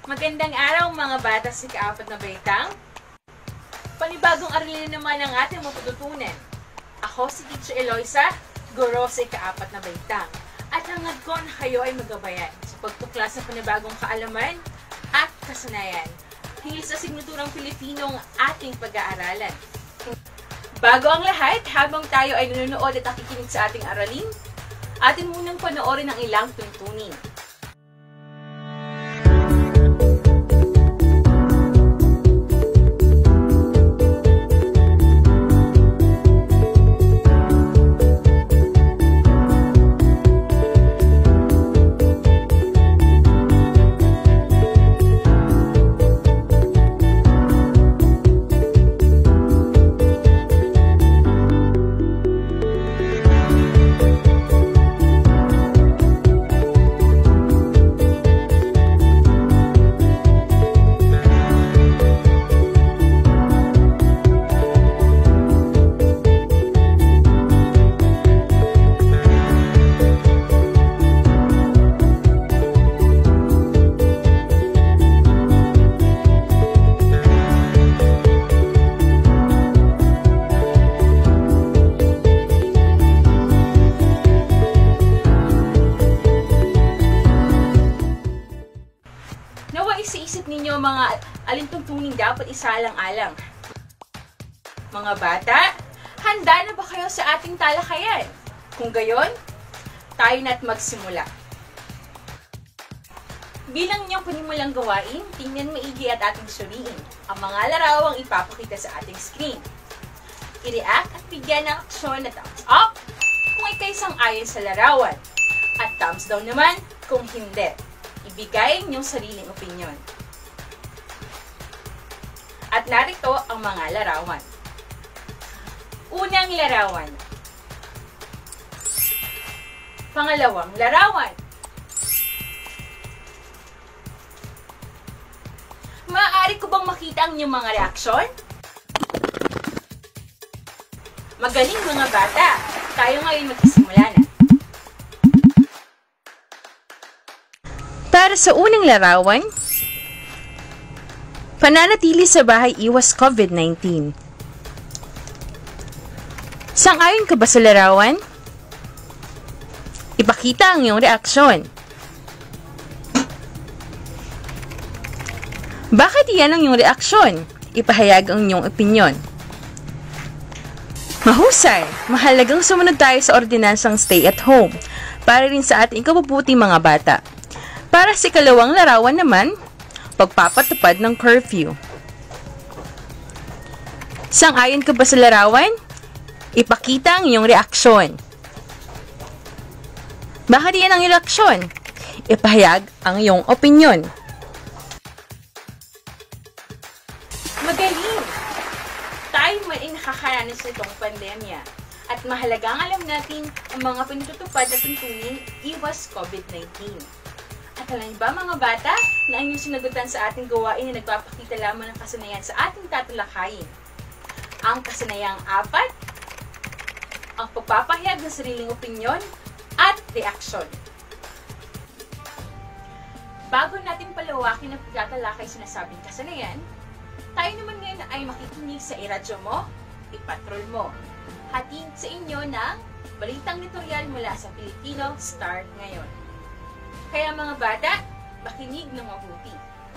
Magandang araw mga bata sa ika-4 na baitang. Panibagong aralin naman ang ating matututunan. Ako si Teacher Eloisa, guro sa ika-4 na baitang. At hangad ko na kayo ay magabayan sa pagtuklas ng panibagong kaalaman at kasanayan. Hinggil sa signaturang Pilipino ang ating pag-aaralan. Bago ang lahat, habang tayo ay nanonood at nakikinig sa ating aralin, atin munang panoorin ang ilang tuntunin. Isip ninyo mga alintungtuning dapat isalang-alang. Mga bata, handa na ba kayo sa ating talakayan? Kung gayon, tayo na't magsimula. Bilang inyong panimulang gawain, tingnan maigi at ating suriin ang mga larawang ipapakita sa ating screen. I-react at bigyan ng aksyon na thumbs up kung ikay sang-ayon sa larawan at thumbs down naman kung hindi. Ibigay inyong sariling opinyon. At narito ang mga larawan. Unang larawan. Pangalawang larawan. Maaari ko bang makita ang inyong mga reaksyon? Magaling mga bata! Tayo ngayon magsisimula na. Para sa unang larawan, pananatili sa bahay iwas COVID-19. Sang-ayon ka ba sa larawan? Ipakita ang iyong reaksyon. Bakit iyan ang iyong reaksyon? Ipahayag ang iyong opinyon. Mahusay! Mahalagang sumunod tayo sa ordinansang stay at home para rin sa ating kabubuting mga bata. Para sa ikalawang larawan naman, pagpapatupad ng curfew. Sang-ayon ka ba sa larawan? Ipakita ang iyong reaksyon. Bakit iyan ang iyong reaksyon? Ipahayag ang iyong opinyon. Magaling! Tayo man ay nakakaranas nitong pandemya at mahalagang alam natin ang mga pinatutupad na tuntunin iwas COVID-19. At alam ba mga bata na ang inyong sinagutan sa ating gawain na nagpapakita lamang ng kasanayan sa ating tatalakayin? Ang kasanayang 4, ang pagpapahayag ng sariling opinyon at reaksyon. Bago natin palawakin ang pagtatalakay sinasabing kasanayan, tayo naman ngayon ay makikinig sa iradyo mo, ipatrol mo. Hatid sa inyo ng balitang editorial mula sa Filipino Star ngayon. Kaya mga bata, makinig ng mabuti.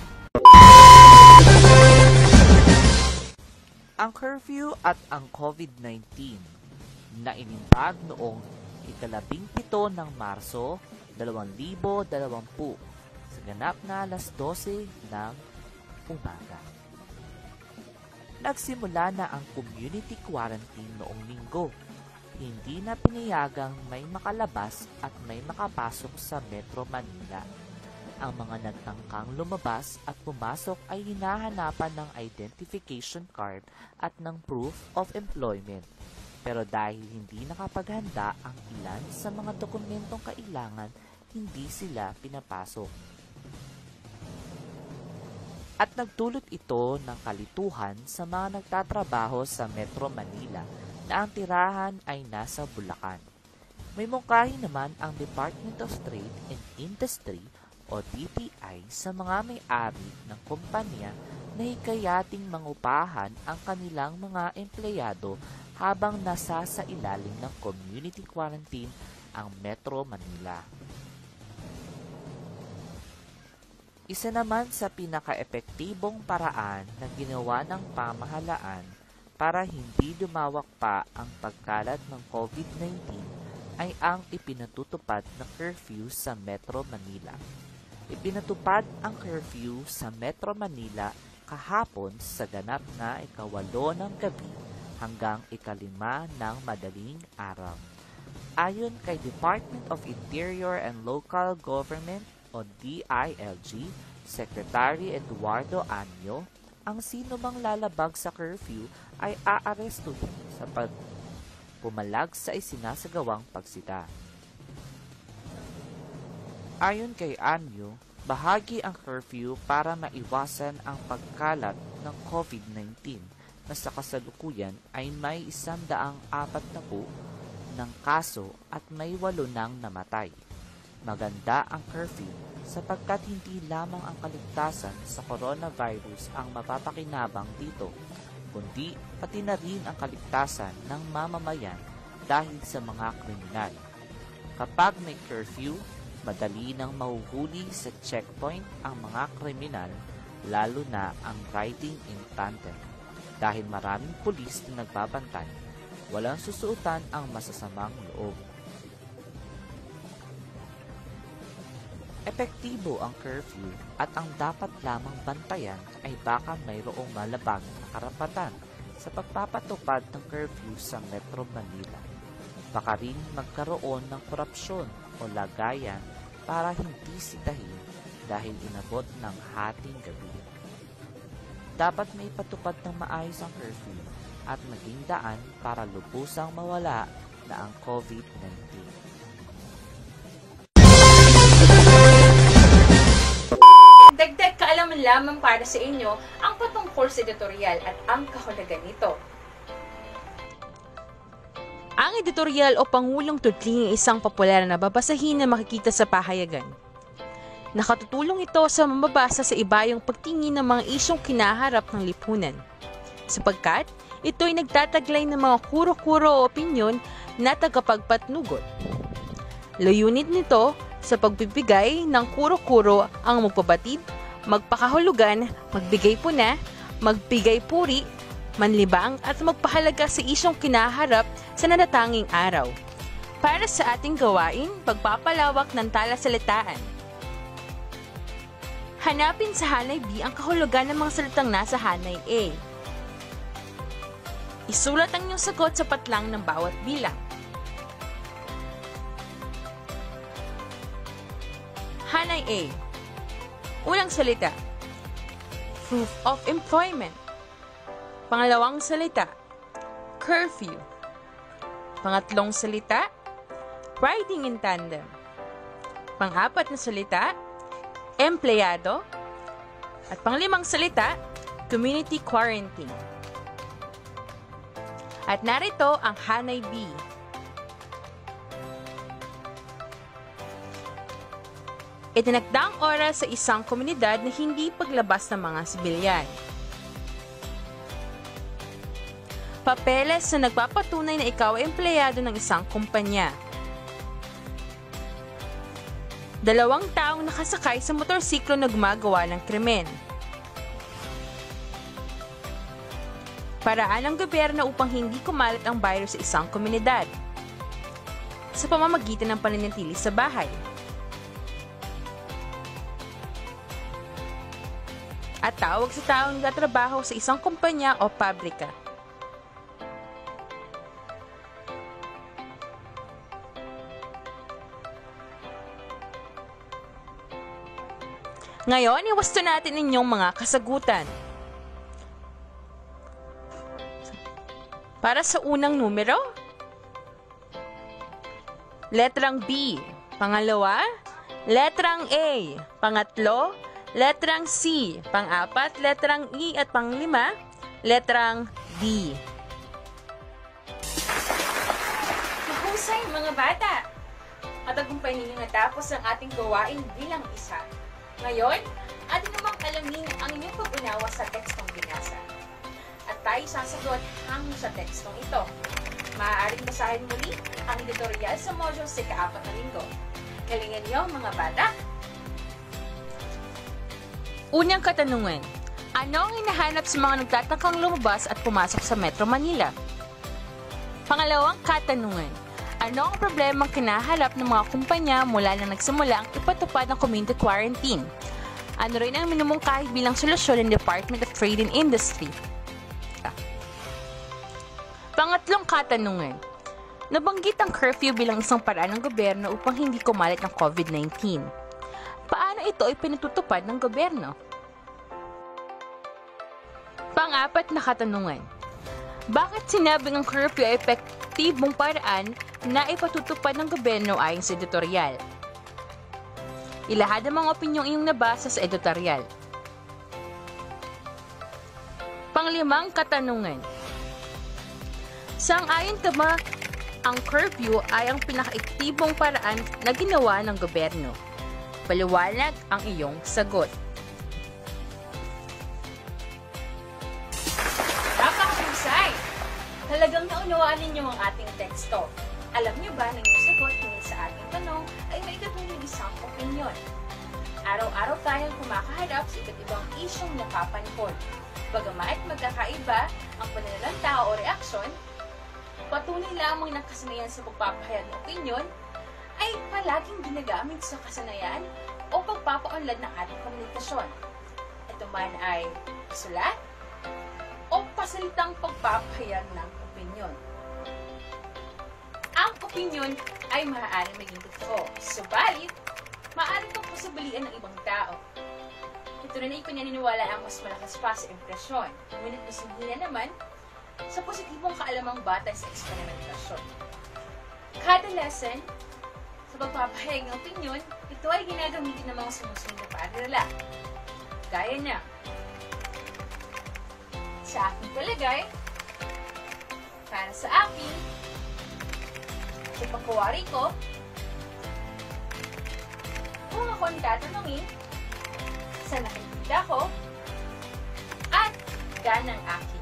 Ang curfew at ang COVID-19 na inintag noong ika-17 ng Marso 2020 sa ganap na alas 12 ng umaga. Nagsimula na ang community quarantine noong Linggo. Hindi na pinayagang may makalabas at may makapasok sa Metro Manila. Ang mga nagtangkang lumabas at pumasok ay hinahanapan ng identification card at ng proof of employment. Pero dahil hindi nakapaghanda ang ilan sa mga dokumentong kailangan, hindi sila pinapasok. At nagdulot ito ng kalituhan sa mga nagtatrabaho sa Metro Manila na ang tirahan ay nasa Bulacan. May mungkahi naman ang Department of Trade and Industry o DTI sa mga may-ari ng kumpanya na hikayating mangupahan ang kanilang mga empleyado habang nasa sa ilalim ng community quarantine ang Metro Manila. Isa naman sa pinaka-epektibong paraan na ginawa ng pamahalaan para hindi lumawak pa ang pagkalat ng COVID-19 ay ang ipinatutupad na curfew sa Metro Manila. Ipinatupad ang curfew sa Metro Manila kahapon sa ganap na 8 ng gabi hanggang 5 ng madaling araw. Ayon kay Department of Interior and Local Government o DILG, Secretary Eduardo Anyo, ang sino mang lalabag sa curfew ay aarestuhin sa pumalag sa isinasagawang pagsita. Ayon kay Anyo, bahagi ang curfew para maiwasan ang pagkalat ng COVID-19 na sa kasalukuyan ay may 140 ng kaso at may 8 nang namatay. Maganda ang curfew sapagkat hindi lamang ang kaligtasan sa coronavirus ang mapapakinabang dito, kundi pati na rin ang kaligtasan ng mamamayan dahil sa mga kriminal. Kapag may curfew, madali nang mahuhuli sa checkpoint ang mga kriminal, lalo na ang riding in tandem. Dahil maraming pulis na nagbabantay, walang susuotan ang masasamang loob. Epektibo ang curfew at ang dapat lamang bantayan ay baka mayroong malabag na karapatan sa pagpapatupad ng curfew sa Metro Manila. Baka rin magkaroon ng korupsyon o lagayan para hindi sitahin dahil inabot ng hating gabi. Dapat may patupad ng maayos ang curfew at maging daan para lubusang mawala na ang COVID-19. Dagdag kaalaman lamang para sa inyo ang patungkol sa editorial at ang kahulugan nito. Ang editorial o pangulong tudling ay isang popular na babasahin na makikita sa pahayagan. Nakatutulong ito sa mamabasa sa ibayong pagtingin ng mga isyong kinaharap ng lipunan, sapagkat ito ay nagtataglay ng mga kuro-kuro o opinyon na tagapagpatnugot. Layunin nito sa pagbibigay ng kuro-kuro ang magpabatid, magpakahulugan, magbigay puna, magbigay puri, manlibang at magpahalaga sa isyong kinaharap sa natatanging araw. Para sa ating gawain, pagpapalawak ng talasalitaan. Hanapin sa hanay B ang kahulugan ng mga salitang nasa hanay A. Isulat ang iyong sagot sa patlang ng bawat bilang. Hanay A. Unang salita, proof of employment. Pangalawang salita, curfew. Pangatlong salita, riding in tandem. Pang-apat na salita, empleyado. At panglimang salita, community quarantine. At narito ang hanay B. Itinakdang oras sa isang komunidad na hindi paglabas ng mga sibilyan. Papeles na nagpapatunay na ikaw ay empleyado ng isang kumpanya. 2 taong nakasakay sa motorsiklo na gumagawa ng krimen. Paraan ng gobyerno upang hindi kumalat ang virus sa isang komunidad sa pamamagitan ng pananatili sa bahay. At tawag sa taong nagtatrabaho sa isang kumpanya o pabrika. Ngayon, iwasto natin inyong mga kasagutan. Para sa unang numero, letrang B. Pangalawa, letrang A. Pangatlo, letrang C. Pang-apat, letrang E. At pang-5, letrang D. Mahusay mga bata! Matagumpay ninyong natapos ang ating gawain bilang isa. Ngayon, atin namang alamin ang inyong pag-unawa sa tekstong binasa. At tayo sasagot hanggang sa tekstong ito. Maaaring basahin muli ang editorial sa module sa ika-4 na linggo. Galingan niyo mga bata! Unang katanungan, ano ang hinahanap sa mga nagtatakang lumabas at pumasok sa Metro Manila? Pangalawang katanungan, ano ang problemang kinaharap ng mga kumpanya mula nang nagsimula ang ipatupad ng community quarantine? Ano rin ang minumungkahi bilang solusyon ng Department of Trade and Industry? Pangatlong katanungan, nabanggit ang curfew bilang isang paraan ng gobyerno upang hindi kumalat ng COVID-19. Paano ito ay pinatutupad ng gobyerno? Pang-apat na katanungan, bakit sinabing ang curfew ay epektibong paraan na ipatutupad ng gobyerno ayon sa editorial? Ilahad ang mga opinyong iyong nabasa sa editorial. Panglimang katanungan, sang-ayon ka ba ang curfew ay ang pinaka-epektibong paraan na ginawa ng gobyerno? Paliwanag ang iyong sagot. Napakahusay! Talagang naunawaan ninyo ang ating teksto. Alam niyo ba na yung sagot hinggil sa ating tanong ay may katulong isang opinyon? Araw-araw tayong kumakaharap sa iba't ibang isyong nakapanahon. Bagamat magkakaiba ang pananalanta o reaksyon, patuloy lamang ng kasanayan sa pagpapahayag ng opinyon ay palaging ginagamit sa kasanayan o pagpapaunlad ng ating komunikasyon. Ito man ay sulat o pasalitang pagpapahayag ng opinyon. Ang opinyon ay maaaring maging totoo, subalit maaaring kang posibilian ng ibang tao. Ito rin ay pinaniniwala ang mas malakas pa sa impresyon, ngunit mas hindi na naman sa positibong kaalamang batay sa eksperimentasyon. Kadalasan, sa pagpapahayag ng opinyon, ito ay ginagamitin ng mga sumusunod na paarala. Gaya na, sa aking palagay, para sa akin, sa pagkawari ko, kung ako ang tatanungin, sa nakikita ko, at ganang akin.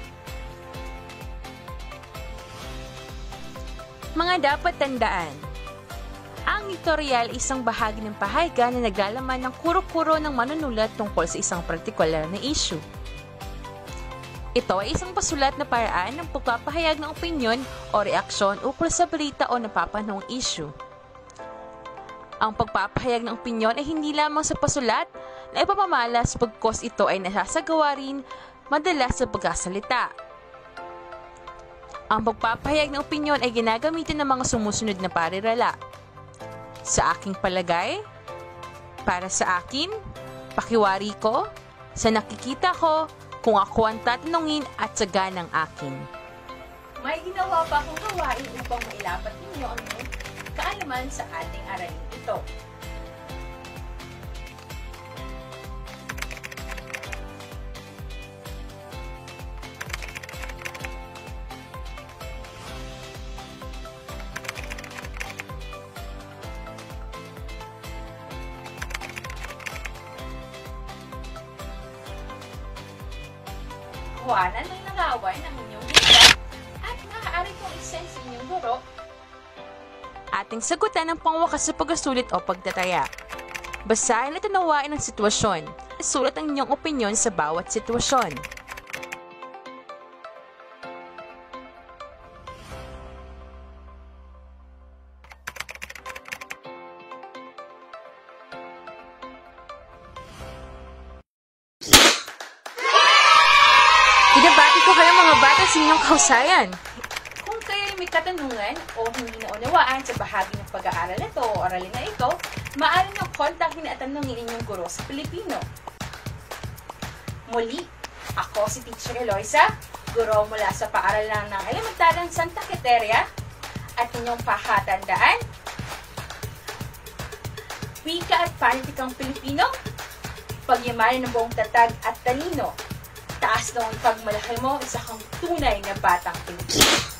Mga dapat tandaan, ang editorial ay isang bahagi ng pahayagan na naglalaman ng kuro-kuro ng manunulat tungkol sa isang partikular na issue. Ito ay isang pasulat na paraan ng pagpapahayag ng opinyon o reaksyon ukol sa balita o napapanahong issue. Ang pagpapahayag ng opinyon ay hindi lamang sa pasulat na ipapamalas pagkos ito ay nasasagawa rin madalas sa pagkasalita. Ang pagpapahayag ng opinyon ay ginagamitan ng mga sumusunod na parirala. Sa aking palagay, para sa akin, pakiwari ko, sa nakikita ko, kung ako ang tatanungin at sa ganang akin. May ginawa pa akong gawain upang mailapat ninyo ang inyong kaalaman sa ating aralin ito. Kuhanan ng larawan ng inyong hita at maaari kong isend sa inyong guro. Ating sagutan ang pangwakas sa pagsusulit o pagtataya. Basahin at unawain ang sitwasyon. Isulat ang inyong opinyon sa bawat sitwasyon. Binabati ko kayo mga bata sa inyong kahusayan. Kung kayo may katanungan o hindi naunawaan sa bahagi ng pag-aaral na ito o aralin na ito, maaari niyong kontakin at tanungin inyong guro sa Pilipino. Muli, ako si Teacher Eloisa, guro mula sa paaralan ng Elementaryang Santa Quiteria at inyong pakatandaan, wika at panitikang Pilipino, pagyamanin ng buong tatag at talino. Taas ng pagmalaki mo, isa kang tunay na batang Pilipino.